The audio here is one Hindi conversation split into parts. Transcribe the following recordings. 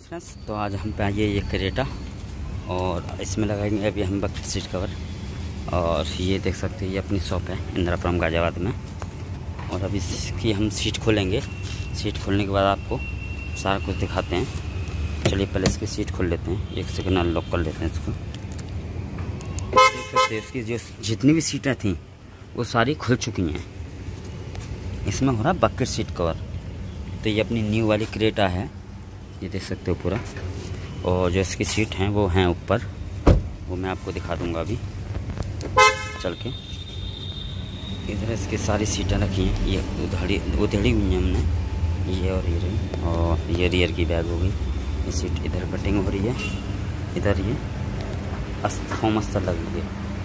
फ्रेंड्स, तो आज हम पे आइए ये क्रेटा और इसमें लगाएंगे अभी हम बकेट सीट कवर। और ये देख सकते हैं ये अपनी शॉप है इंदिरापुरम गाजियाबाद में। और अभी इसकी हम सीट खोलेंगे। सीट खोलने के बाद आपको सारा कुछ दिखाते हैं। चलिए पहले इसकी सीट खोल लेते हैं, एक सेकंड अनलॉक कर लेते हैं इसको। देख सकते हैं इसकी जो जितनी भी सीटें थी वो सारी खुल चुकी हैं। इसमें हो रहा है बकेट सीट कवर। तो ये अपनी न्यू वाली क्रेटा है, ये देख सकते हो पूरा। और जो इसकी सीट हैं वो हैं ऊपर, वो मैं आपको दिखा दूंगा अभी चल के। इधर इसकी सारी सीटें रखी हैं, ये उधड़ी हुई हैं हमने, ये और ये रही। और ये रियर की बैग हो गई। ये सीट इधर कटिंग हो रही है, इधर ये फोम अस्तर लगी है,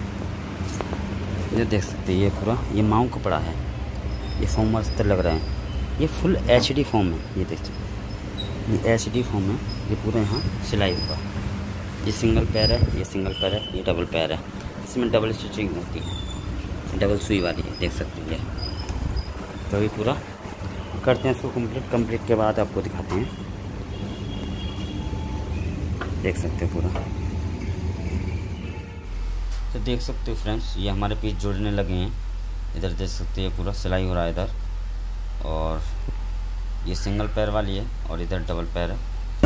ये देख सकते हैं। ये पूरा ये माऊ कपड़ा है, ये फोम अस्तर लग रहा है। ये फुल HD फॉर्म है, ये देख सकते, ये HD फॉर्म है। ये पूरा यहाँ सिलाई हुआ। ये सिंगल पैर है, ये सिंगल पैर है, ये डबल पैर है। इसमें डबल स्टिचिंग होती है, डबल सुई वाली है, देख सकते हैं। तो अभी पूरा करते हैं इसको कंप्लीट के बाद आपको दिखाते हैं। देख सकते हो पूरा। तो देख सकते हो फ्रेंड्स, ये हमारे पीस जोड़ने लगे हैं। इधर देख सकते हैं पूरा सिलाई हो रहा है इधर। और ये सिंगल पैर वाली है और इधर डबल पैर है।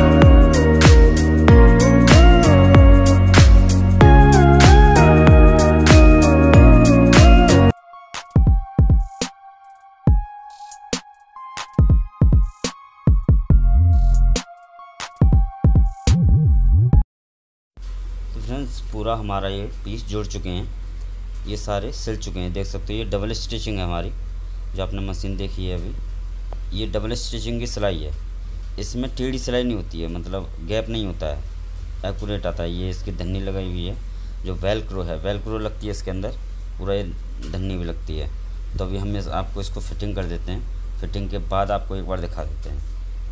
तो फ्रेंड्स पूरा हमारा ये पीस जोड़ चुके हैं, ये सारे सिल चुके हैं। देख सकते हो ये डबल स्टिचिंग है हमारी, जो आपने मशीन देखी है अभी। ये डबल स्टिचिंग की सिलाई है। इसमें टेढ़ी सिलाई नहीं होती है, मतलब गैप नहीं होता है, एक्यूरेट आता है। ये इसकी धन्नी लगाई हुई है, जो वेलक्रो है, वेलक्रो लगती है इसके अंदर, पूरा ये धन्नी भी लगती है। तो अभी हम आपको इसको फिटिंग कर देते हैं। फिटिंग के बाद आपको एक बार दिखा देते हैं।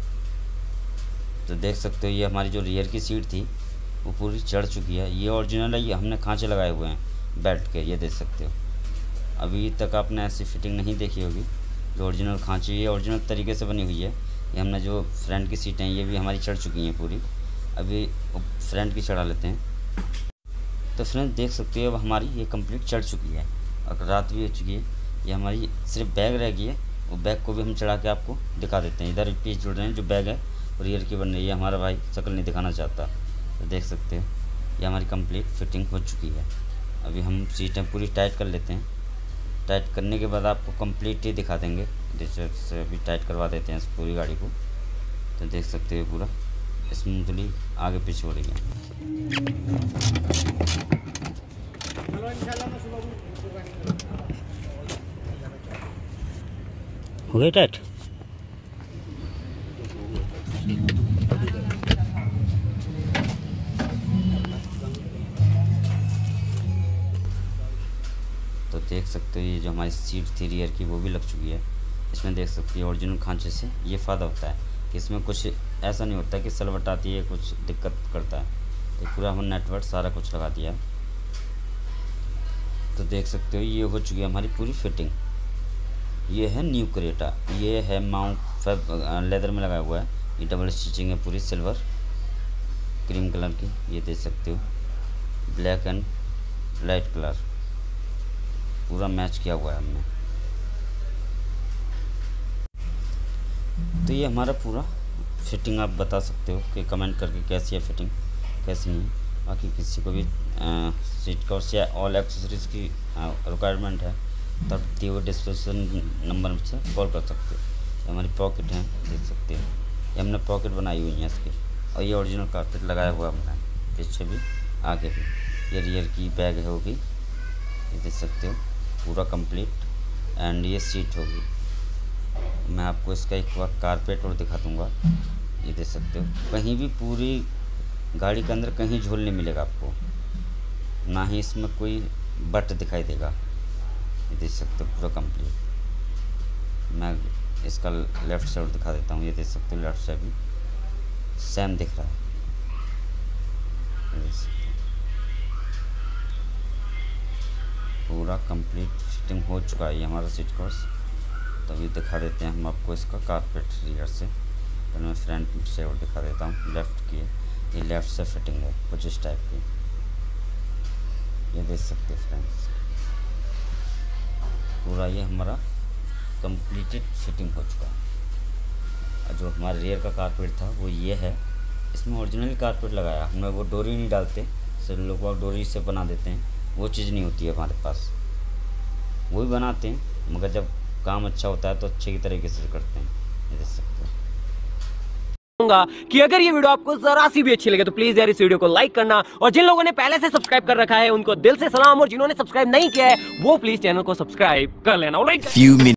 तो देख सकते हो ये हमारी जो रियर की सीट थी वो पूरी चढ़ चुकी है। ये ओरिजिनल है, ये हमने खांचे लगाए हुए हैं बेल्ट के, ये देख सकते हो। अभी तक आपने ऐसी फिटिंग नहीं देखी होगी, जो ओरिजिनल खांची, ये ओरिजिनल तरीके से बनी हुई है। ये हमने जो फ्रंट की सीटें हैं ये भी हमारी चढ़ चुकी हैं पूरी। अभी फ्रंट की चढ़ा लेते हैं। तो फ्रेंड्स देख सकते हो अब हमारी ये कंप्लीट चढ़ चुकी है, और रात भी हो चुकी है। ये हमारी सिर्फ बैग रह गई है, वो बैग को भी हम चढ़ा के आपको दिखा देते हैं। इधर पीस जुड़ रहे हैं, जो बैग है रियर की बन रही है। हमारा भाई शक्ल नहीं दिखाना चाहता, तो देख सकते हो ये हमारी कंप्लीट फिटिंग हो चुकी है। अभी हम सीटें पूरी टाइट कर लेते हैं। टाइट करने के बाद आपको कंप्लीट ही दिखा देंगे। जैसे अभी टाइट करवा देते हैं इस पूरी गाड़ी को। तो देख सकते हो पूरा स्मूथली आगे पीछे हो रही है। हो गई टाइट। तो देख सकते हो ये जो हमारी सीट थी रियर की वो भी लग चुकी है। इसमें देख सकते हो ओरिजिनल खांचे से ये फ़ायदा होता है कि इसमें कुछ ऐसा नहीं होता कि सलवट आती है, कुछ दिक्कत करता है। तो पूरा हमने नेटवर्क सारा कुछ लगा दिया। तो देख सकते हो ये हो चुकी है हमारी पूरी फिटिंग। ये है न्यू क्रेटा, ये है माउंट लेदर में लगा हुआ है। ये डबल स्टिचिंग है पूरी, सिल्वर क्रीम कलर की, ये देख सकते हो। ब्लैक एंड लाइट कलर पूरा मैच किया हुआ है हमने। तो ये हमारा पूरा फिटिंग आप बता सकते हो कि कमेंट करके कैसी है फिटिंग, कैसी नहीं। बाकी किसी को भी सीट कवर से ऑल एक्सेसरीज़ की रिक्वायरमेंट है तब दिए हुए डिस्क्रिप्शन नंबर से कॉल कर सकते हो। ये हमारी पॉकेट है, देख सकते हो। ये हमने पॉकेट बनाई हुई है इसकी, और ये ओरिजिनल कारपेट लगाया हुआ हमने पीछे भी आगे भी। ये रियर की बैग है होगी, ये देख सकते हो पूरा कंप्लीट। एंड ये सीट होगी। मैं आपको इसका एक बार कारपेट और दिखा दूँगा, ये देख सकते हो। कहीं भी पूरी गाड़ी के अंदर कहीं झोल नहीं मिलेगा आपको, ना ही इसमें कोई बट दिखाई देगा। ये देख सकते हो पूरा कंप्लीट। मैं इसका लेफ़्ट साइड दिखा देता हूँ, ये देख सकते हो लेफ़्ट साइड भी सेम दिख रहा है। पूरा कंप्लीट फिटिंग हो चुका है ये हमारा सीट कवर्स। तो अभी दिखा देते हैं हम आपको इसका कारपेट रियर से। फिर मैं फ्रंट से और दिखा देता हूँ लेफ़्ट की। ये लेफ़्ट से फिटिंग है कुछ इस टाइप की, ये देख सकते हैं फ्रेंड्स। पूरा ये हमारा कंप्लीटेड फिटिंग हो चुका है। और जो हमारे रियर का कारपेट था वो ये है। इसमें ओरिजिनल कारपेट लगाया हमने, वो डोरी नहीं डालते, सब लोग डोरी से बना देते हैं, वो चीज़ नहीं होती है हमारे पास। वो भी बनाते हैं मगर जब काम अच्छा होता है तो अच्छे तरीके से करते हैं, ये देख सकते हैं। कि अगर ये वीडियो आपको जरा सी भी अच्छी लगे तो प्लीज यार इस वीडियो को लाइक करना, और जिन लोगों ने पहले से सब्सक्राइब कर रखा है उनको दिल से सलाम, और जिन्होंने सब्सक्राइब नहीं किया है वो प्लीज चैनल को सब्सक्राइब कर लेना।